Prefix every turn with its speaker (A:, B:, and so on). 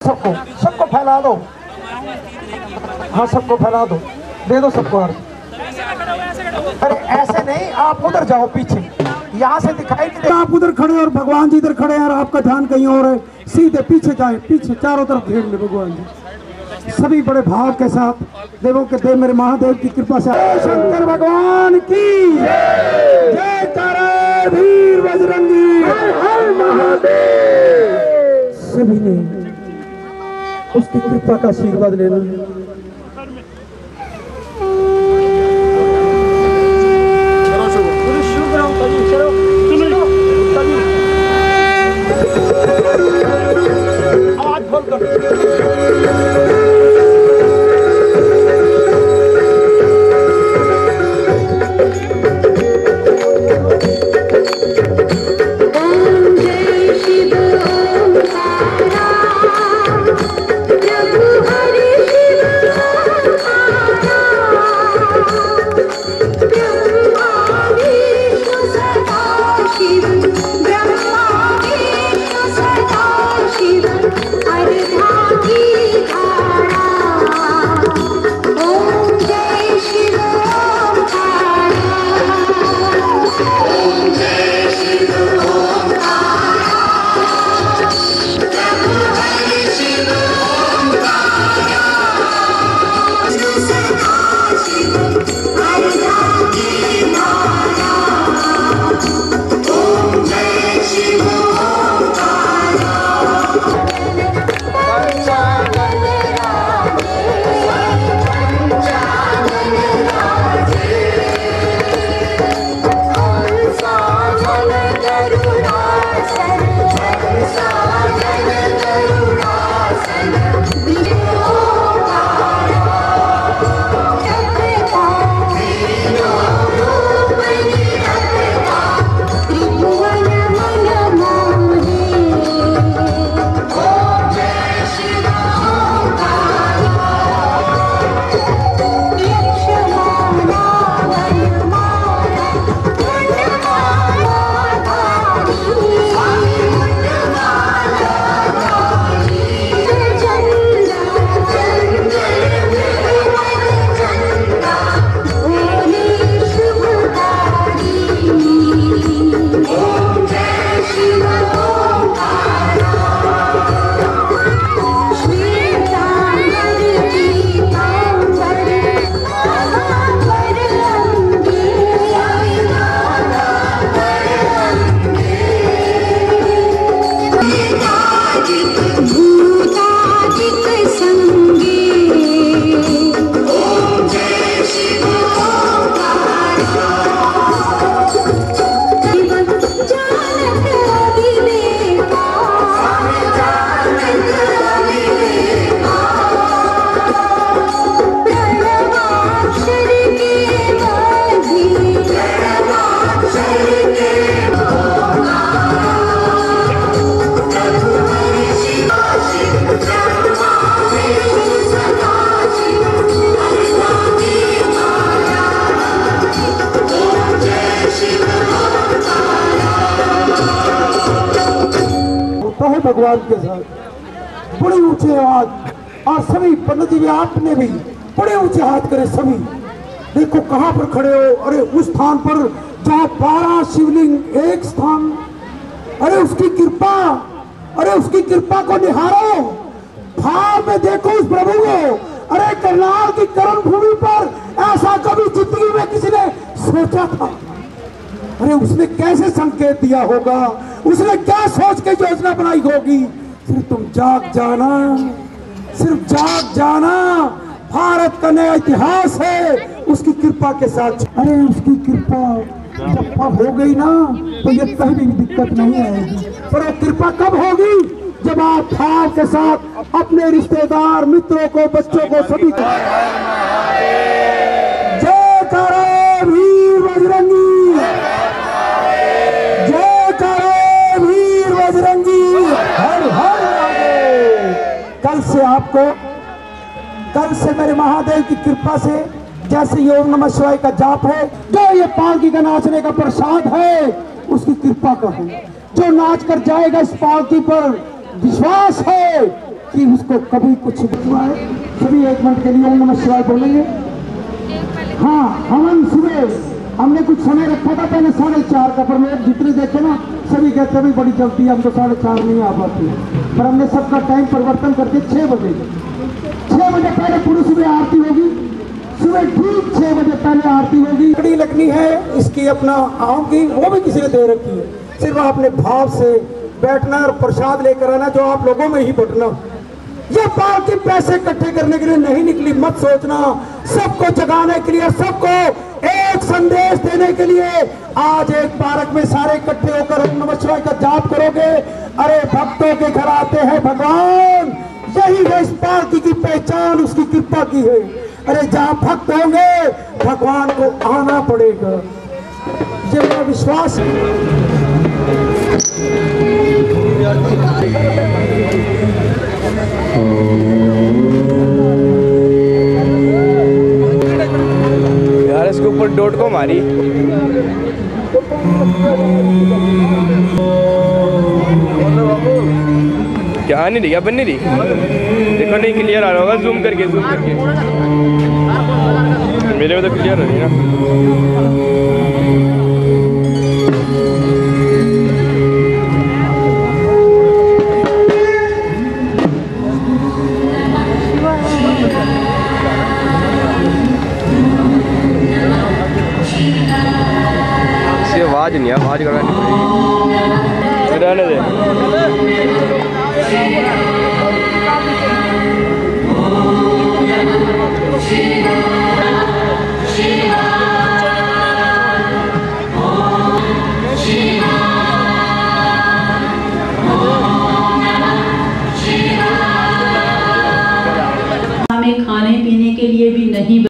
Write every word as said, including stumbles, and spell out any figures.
A: सबको सबको फैला दो, हाँ सबको फैला दो, दे दो सबको अर्घ। अरे ऐसे नहीं, आप उधर जाओ पीछे, यहाँ से दिखाई नहीं देता।
B: आप उधर खड़े और भगवान जी इधर खड़े हैं और आपका ध्यान कहीं और है, सीधे पीछे जाए, पीछे चारों तरफ घेर ले भगवान जी। सभी बड़े भाव के साथ देवों के देव मेरे महादेव की कृपा से शंकर भगवान की जय करे वीर बजरंगी हर महादेव। सभी ने उसकी कृपा का आशीर्वाद लेना। आवाज खोल कर भगवान के साथ बड़े ऊंचे हाथ। और सभी पंडित जी आपने भी बड़े ऊंचे हाथ करे सभी। देखो कहां पर खड़े हो, अरे उस स्थान पर जहां बारह शिवलिंग एक स्थान, अरे उसकी कृपा, अरे उसकी कृपा को निहारो, भाव में देखो उस प्रभु को। अरे करनाल की करण भूमि पर ऐसा कभी जिंदगी में किसी ने सोचा था? अरे उसने कैसे संकेत दिया होगा, उसने क्या सोच के योजना बनाई होगी। सिर्फ तुम जाग जाना, सिर्फ जाग जाना, भारत का नया इतिहास है उसकी कृपा के साथ। अरे उसकी कृपा जब हो गई ना तो ये कहीं भी दिक्कत नहीं आएगी। पर कृपा कब होगी? जब आप भाव के साथ अपने रिश्तेदार, मित्रों को, बच्चों को, सभी को जय करो वीर बजरंगी, जय करो वीर बजरंगी, हर हर महादेव। कल से आपको, कल से मेरे महादेव की कृपा से जैसे ये ओम नमः शिवाय का जाप है, जो ये पालकी का नाचने का प्रसाद है, उसकी कृपा का है। जो नाच कर जाएगा इस पालकी पर, विश्वास है कि उसको कभी कुछ हुआ है। सभी एक मिनट के लिए ओम नमः शिवाय बोलेंगे। हाँ, हवन सुबह हमने कुछ समय रखा था पहले साढ़े चार का, पर लोग जितने देखे ना सभी कहते हैं बड़ी जल्दी, हम तो साढ़े चार नहीं आ पाती, पर हमने सबका टाइम परिवर्तन करके छः बजे छः बजे पहले पूरी सुबह आरती होगी। सुबह ठीक छः बजे पहले आरती होगी। कड़ी लगनी है इसकी अपना आम की, वो भी किसी ने दे रखी है, सिर्फ आपने भाव से बैठना और प्रसाद लेकर आना, जो आप लोगों में ही बटना। ये पार्टी पैसे इकट्ठे करने के लिए नहीं निकली, मत सोचना, सबको जगाने के लिए, सबको एक संदेश देने के लिए। आज एक पार्क में सारे इकट्ठे होकर ओम नमः शिवाय का जाप करोगे, अरे भक्तों के घर आते हैं भगवान, यही है इस पार्टी की पहचान, उसकी कृपा की है। अरे जहाँ भक्त होंगे भगवान को आना पड़ेगा, ये मेरा विश्वास है।
C: यार इसके ऊपर डॉट को मारी, क्या नहीं दिखा, बन नहीं दी, देखो नहीं क्लियर आ रहा होगा, जूम करके जूम करके, मेरे में तो क्लियर हो रही है ना। आवाज नहीं, आवाज लगानी पड़ेगी, रहने दे।
D: हमें खाने पीने के लिए भी नहीं